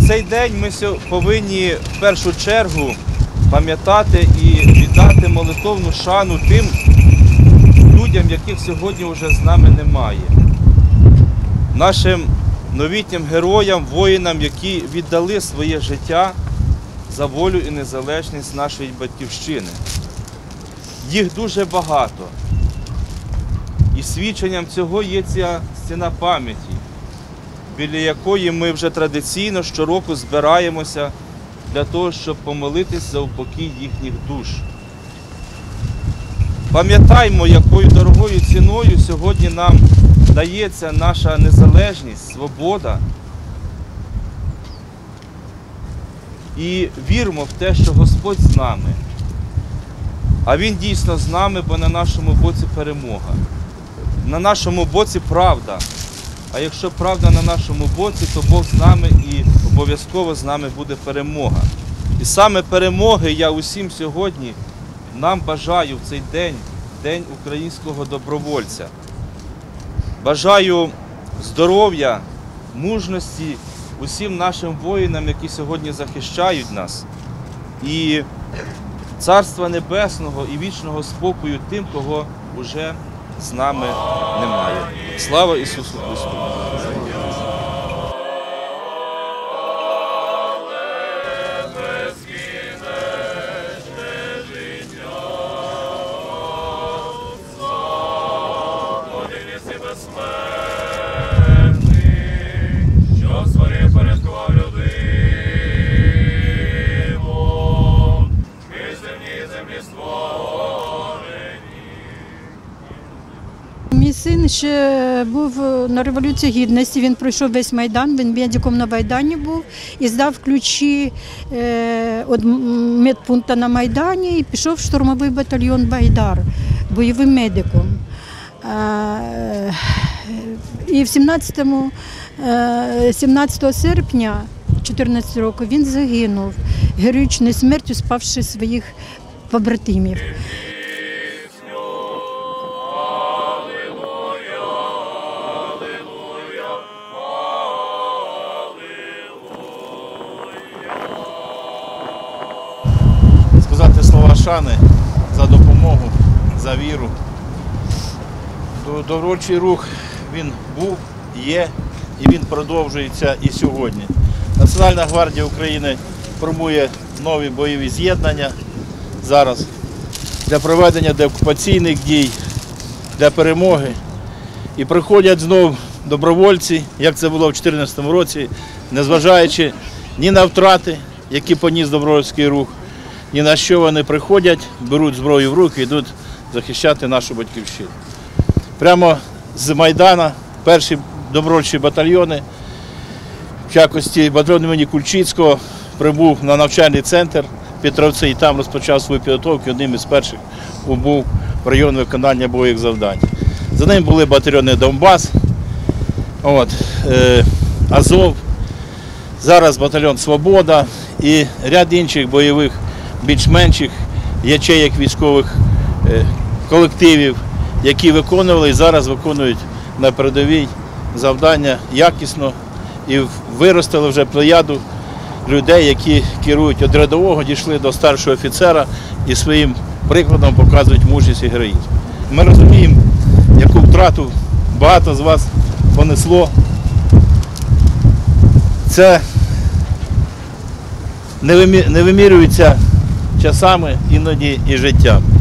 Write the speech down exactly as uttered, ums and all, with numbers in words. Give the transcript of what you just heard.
цей день ми повинні в першу чергу пам'ятати і віддати молитовну шану тим людям, яких сьогодні вже з нами немає. Нашим новітнім героям, воїнам, які віддали своє життя за волю і незалежність нашої батьківщини. Їх дуже багато. І свідченням цього є ця стіна пам'яті, біля якої ми вже традиційно щороку збираємося для того, щоб помолитись за упокій їхніх душ. Пам'ятаймо, якою дорогою ціною сьогодні нам дається наша незалежність, свобода. І віримо в те, що Господь з нами. А Він дійсно з нами, бо на нашому боці перемога. На нашому боці правда. А якщо правда на нашому боці, то Бог з нами і обов'язково з нами буде перемога. І саме перемоги я усім сьогодні нам бажаю в цей день, День українського добровольця. Бажаю здоров'я, мужності усім нашим воїнам, які сьогодні захищають нас. І Царства Небесного і вічного спокою тим, кого вже з нами немає. Слава Ісусу Христу! Мій син ще був на Революції Гідності, він пройшов весь Майдан, він медиком на Майдані був і здав ключі від медпункту на Майдані і пішов в штурмовий батальйон «Байдар» бойовим медиком. І сімнадцятого серпня чотирнадцятого року він загинув героїчною смертю, спавши своїх побратимів. Сказати слова шани за допомогу, за віру. Добровольчий рух, він був, є і він продовжується і сьогодні. Національна гвардія України формує нові бойові з'єднання зараз для проведення деокупаційних дій, для перемоги. І приходять знову добровольці, як це було в дві тисячі чотирнадцятому році, незважаючи ні на втрати, які поніс добровольський рух, ні на що вони приходять, беруть зброю в руки і йдуть захищати нашу батьківщину. Прямо з Майдана перші добровольчі батальйони в якості батальйону імені Кульчицького прибув на навчальний центр Петровці і там розпочав свою підготовку. Одним із перших був в район виконання бойових завдань. За ним були батальйони Донбас, от, е, Азов, зараз батальйон Свобода і ряд інших бойових більш-менших ячеїк військових е, колективів, які виконували і зараз виконують на передовій завдання якісно і виростили вже плеяду людей, які керують від рядового, дійшли до старшого офіцера і своїм прикладом показують мужність і героїзм. Ми розуміємо, яку втрату багато з вас понесло. Це не вимірюється часами, іноді і життям.